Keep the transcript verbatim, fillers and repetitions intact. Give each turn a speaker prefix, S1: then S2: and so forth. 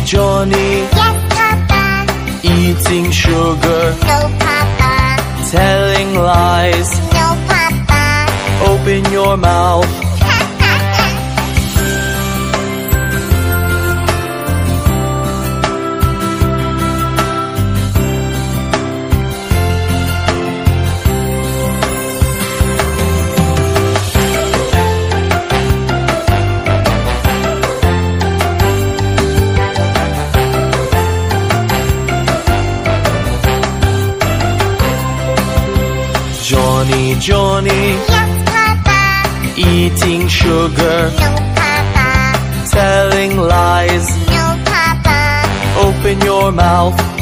S1: Johnny?
S2: Yes, Papa.
S1: Eating sugar?
S2: No, Papa.
S1: Telling lies?
S2: No, Papa.
S1: Open your mouth. Johnny, Johnny?
S2: Yes, Papa.
S1: Eating sugar?
S2: No, Papa.
S1: Telling lies?
S2: No, Papa.
S1: Open your mouth.